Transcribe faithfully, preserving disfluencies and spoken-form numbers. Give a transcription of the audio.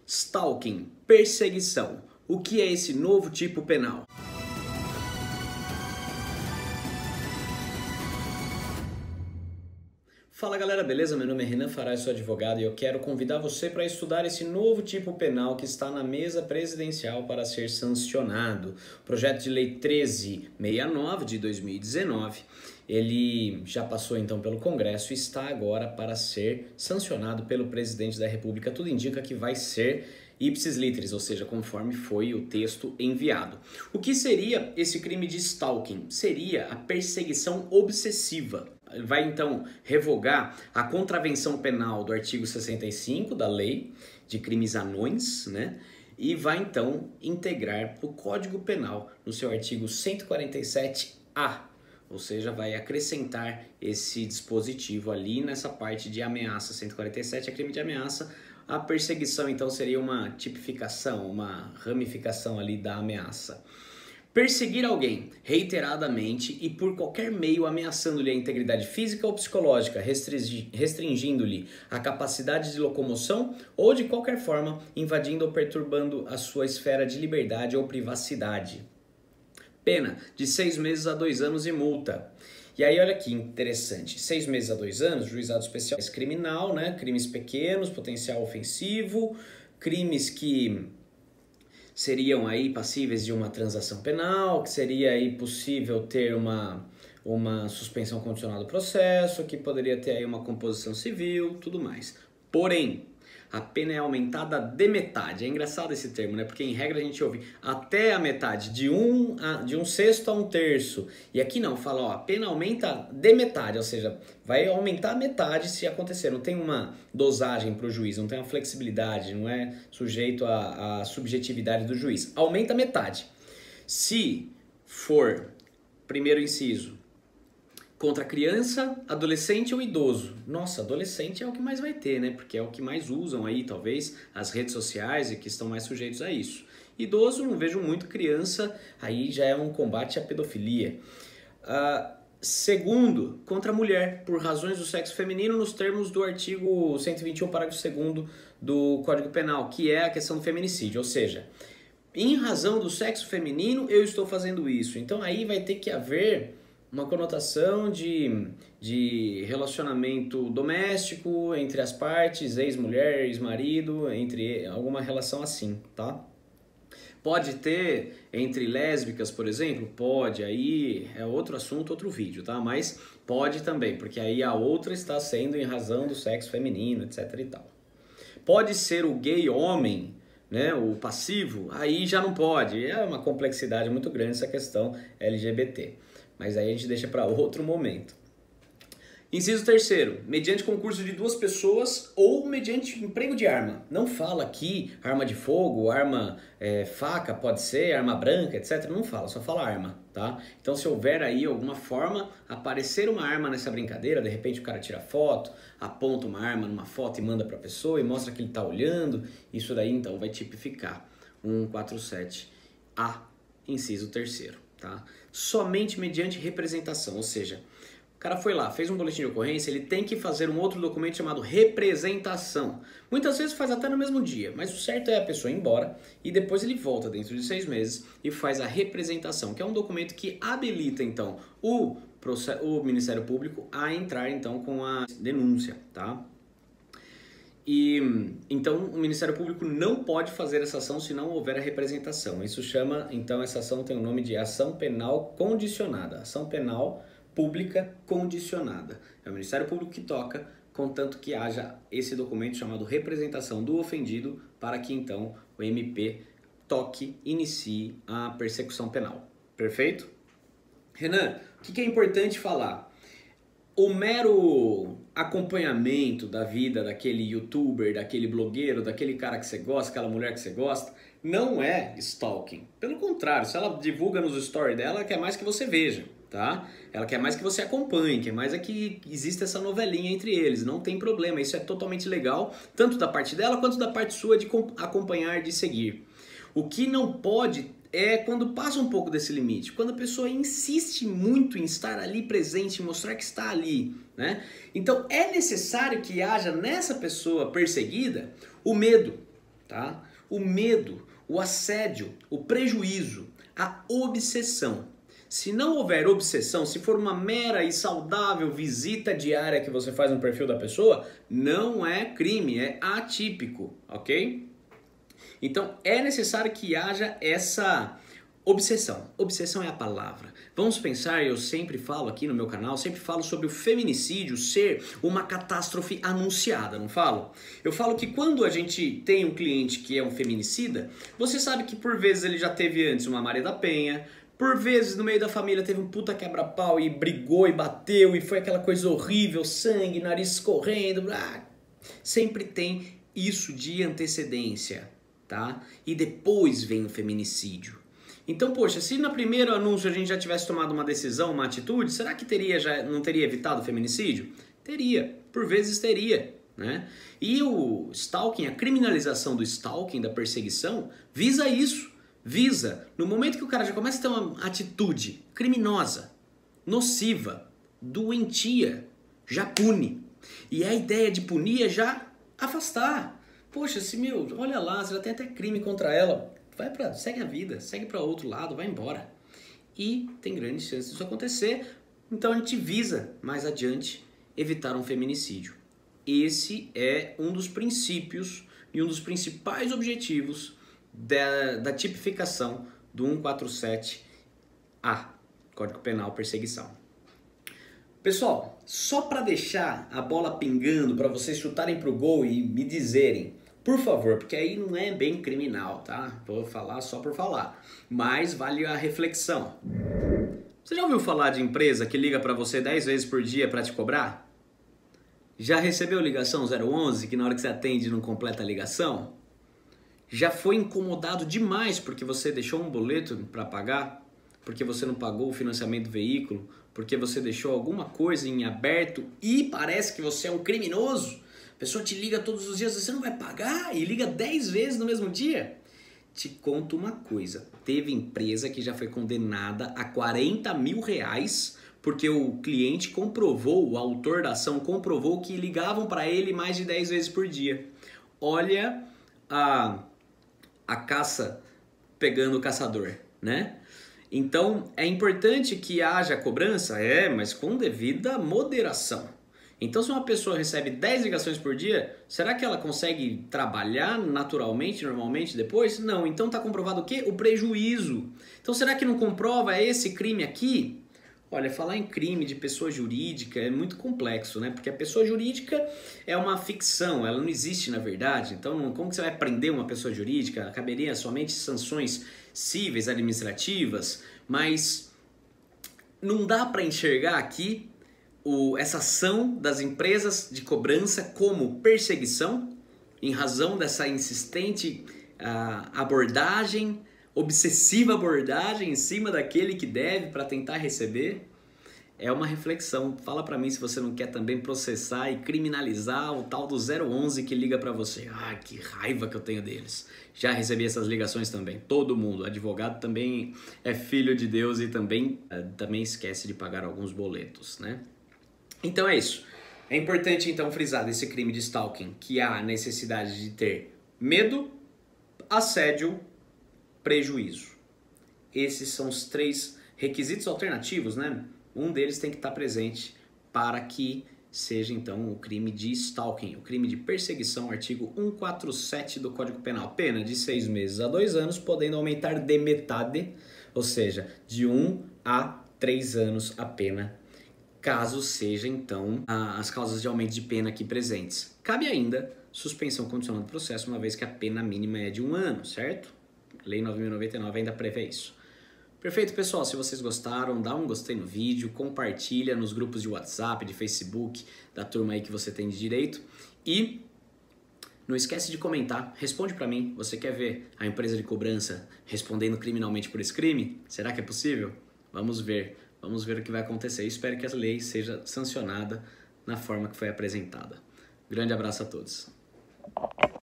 Stalking, perseguição. O que é esse novo tipo penal? Fala galera, beleza? Meu nome é Renan Farai, sou advogado e eu quero convidar você para estudar esse novo tipo penal que está na mesa presidencial para ser sancionado. O projeto de lei treze sessenta e nove de dois mil e dezenove, ele já passou então pelo Congresso e está agora para ser sancionado pelo presidente da República. Tudo indica que vai ser ipsis literis, ou seja, conforme foi o texto enviado. O que seria esse crime de stalking? Seria a perseguição obsessiva. Vai então revogar a contravenção penal do artigo sessenta e cinco da lei de crimes anões, né? E vai então integrar o Código Penal no seu artigo cento e quarenta e sete A, ou seja, vai acrescentar esse dispositivo ali nessa parte de ameaça. Cento e quarenta e sete é crime de ameaça. A perseguição então seria uma tipificação, uma ramificação ali da ameaça. Perseguir alguém reiteradamente e por qualquer meio ameaçando-lhe a integridade física ou psicológica, restringindo-lhe a capacidade de locomoção ou de qualquer forma invadindo ou perturbando a sua esfera de liberdade ou privacidade. Pena de seis meses a dois anos e multa. E aí olha que interessante, seis meses a dois anos, juizado especial criminal, né? Crimes pequenos, potencial ofensivo, crimes que seriam aí passíveis de uma transação penal, que seria aí possível ter uma, uma suspensão condicional do processo, que poderia ter aí uma composição civil, tudo mais. Porém, a pena é aumentada de metade. É engraçado esse termo, né? Porque em regra a gente ouve até a metade, de um, a, de um sexto a um terço. E aqui não, fala, ó, a pena aumenta de metade, ou seja, vai aumentar a metade se acontecer. Não tem uma dosagem para o juiz, não tem uma flexibilidade, não é sujeito à, à subjetividade do juiz. Aumenta a metade. Se for, primeiro inciso, contra criança, adolescente ou idoso. Nossa, adolescente é o que mais vai ter, né? Porque é o que mais usam aí, talvez, as redes sociais e que estão mais sujeitos a isso. Idoso, não vejo muito. Criança, aí já é um combate à pedofilia. Uh, segundo, contra a mulher, por razões do sexo feminino, nos termos do artigo cento e vinte e um, parágrafo segundo do Código Penal, que é a questão do feminicídio. Ou seja, em razão do sexo feminino, eu estou fazendo isso. Então aí vai ter que haver uma conotação de, de relacionamento doméstico entre as partes, ex-mulher, ex-marido, entre alguma relação assim, tá? Pode ter entre lésbicas, por exemplo? Pode, aí é outro assunto, outro vídeo, tá? Mas pode também, porque aí a outra está sendo em razão do sexo feminino, etc e tal. Pode ser o gay homem, né, o passivo? Aí já não pode, é uma complexidade muito grande essa questão L G B T. Mas aí a gente deixa para outro momento. Inciso terceiro, mediante concurso de duas pessoas ou mediante emprego de arma. Não fala aqui arma de fogo, arma é, faca, pode ser, arma branca, etcétera. Não fala, só fala arma, tá? Então se houver aí alguma forma, aparecer uma arma nessa brincadeira, de repente o cara tira foto, aponta uma arma numa foto e manda para a pessoa e mostra que ele está olhando, isso daí então vai tipificar cento e quarenta e sete A, inciso terceiro. Tá? Somente mediante representação, ou seja, o cara foi lá, fez um boletim de ocorrência, ele tem que fazer um outro documento chamado representação. Muitas vezes faz até no mesmo dia, mas o certo é a pessoa ir embora e depois ele volta dentro de seis meses e faz a representação, que é um documento que habilita então o, o Ministério Público a entrar então com a denúncia, tá? E então o Ministério Público não pode fazer essa ação se não houver a representação. Isso chama, então essa ação tem o nome de ação penal condicionada, ação penal pública condicionada. É o Ministério Público que toca, contanto que haja esse documento chamado representação do ofendido, para que então o M P toque, inicie a persecução penal. Perfeito? Renan, o que é importante falar? O mero acompanhamento da vida daquele youtuber, daquele blogueiro, daquele cara que você gosta, aquela mulher que você gosta, não é stalking. Pelo contrário, se ela divulga nos stories dela, ela quer mais que você veja, tá? Ela quer mais que você acompanhe, quer mais é que exista essa novelinha entre eles, não tem problema, isso é totalmente legal, tanto da parte dela quanto da parte sua de acompanhar, de seguir. O que não pode é quando passa um pouco desse limite, quando a pessoa insiste muito em estar ali presente, em mostrar que está ali, né? Então é necessário que haja nessa pessoa perseguida o medo. tá? O medo, o assédio, o prejuízo, a obsessão. Se não houver obsessão, se for uma mera e saudável visita diária que você faz no perfil da pessoa, não é crime, é atípico, ok? Então é necessário que haja essa obsessão. Obsessão é a palavra. Vamos pensar, eu sempre falo aqui no meu canal, sempre falo sobre o feminicídio ser uma catástrofe anunciada, não falo? Eu falo que quando a gente tem um cliente que é um feminicida, você sabe que por vezes ele já teve antes uma Maria da Penha, por vezes no meio da família teve um puta quebra-pau e brigou e bateu e foi aquela coisa horrível, sangue, nariz escorrendo, blá. Sempre tem isso de antecedência, tá? E depois vem o feminicídio. Então, poxa, se no primeiro anúncio a gente já tivesse tomado uma decisão, uma atitude, será que teria já, não teria evitado o feminicídio? Teria, por vezes teria, né? E o stalking, a criminalização do stalking, da perseguição, visa isso, visa, no momento que o cara já começa a ter uma atitude criminosa, nociva, doentia, já pune. E a ideia de punir é já afastar. Poxa, se meu, olha lá, você já tem até crime contra ela. Vai pra, segue a vida, segue para outro lado, vai embora. E tem grandes chances disso acontecer, então a gente visa mais adiante evitar um feminicídio. Esse é um dos princípios e um dos principais objetivos da, da tipificação do cento e quarenta e sete A, Código Penal Perseguição. Pessoal, só para deixar a bola pingando, para vocês chutarem pro gol e me dizerem, por favor, porque aí não é bem criminal, tá? Vou falar só por falar. Mas vale a reflexão. Você já ouviu falar de empresa que liga para você dez vezes por dia para te cobrar? Já recebeu ligação zero onze que na hora que você atende não completa a ligação? Já foi incomodado demais porque você deixou um boleto para pagar? Porque você não pagou o financiamento do veículo? Porque você deixou alguma coisa em aberto e parece que você é um criminoso? A pessoa te liga todos os dias, você não vai pagar? E liga dez vezes no mesmo dia? Te conto uma coisa, teve empresa que já foi condenada a quarenta mil reais porque o cliente comprovou, o autor da ação comprovou que ligavam para ele mais de dez vezes por dia. Olha a, a caça pegando o caçador, né? Então é importante que haja cobrança? É, mas com devida moderação. Então, se uma pessoa recebe dez ligações por dia, será que ela consegue trabalhar naturalmente, normalmente depois? Não. Então, está comprovado o quê? O prejuízo. Então, será que não comprova esse crime aqui? Olha, falar em crime de pessoa jurídica é muito complexo, né? Porque a pessoa jurídica é uma ficção, ela não existe na verdade. Então, como que você vai prender uma pessoa jurídica? Caberia somente sanções cíveis, administrativas, mas não dá para enxergar aqui O, essa ação das empresas de cobrança como perseguição, em razão dessa insistente uh, abordagem, obsessiva abordagem em cima daquele que deve para tentar receber. É uma reflexão. Fala para mim se você não quer também processar e criminalizar o tal do zero onze que liga para você. Ah, que raiva que eu tenho deles. Já recebi essas ligações também. Todo mundo. Advogado também é filho de Deus e também, uh, também esquece de pagar alguns boletos, né? Então é isso. É importante então frisar desse crime de stalking que há a necessidade de ter medo, assédio, prejuízo. Esses são os três requisitos alternativos, né? Um deles tem que estar presente para que seja então o crime de stalking, o crime de perseguição, artigo cento e quarenta e sete do Código Penal. Pena de seis meses a dois anos, podendo aumentar de metade, ou seja, de um a três anos a pena, caso seja, então, as causas de aumento de pena aqui presentes. Cabe ainda suspensão condicional do processo, uma vez que a pena mínima é de um ano, certo? Lei nove mil e noventa e nove ainda prevê isso. Perfeito, pessoal. Se vocês gostaram, dá um gostei no vídeo, compartilha nos grupos de WhatsApp, de Facebook, da turma aí que você tem de direito. E não esquece de comentar, responde pra mim. Você quer ver a empresa de cobrança respondendo criminalmente por esse crime? Será que é possível? Vamos ver. Vamos ver o que vai acontecer. Espero que a lei seja sancionada na forma que foi apresentada. Grande abraço a todos.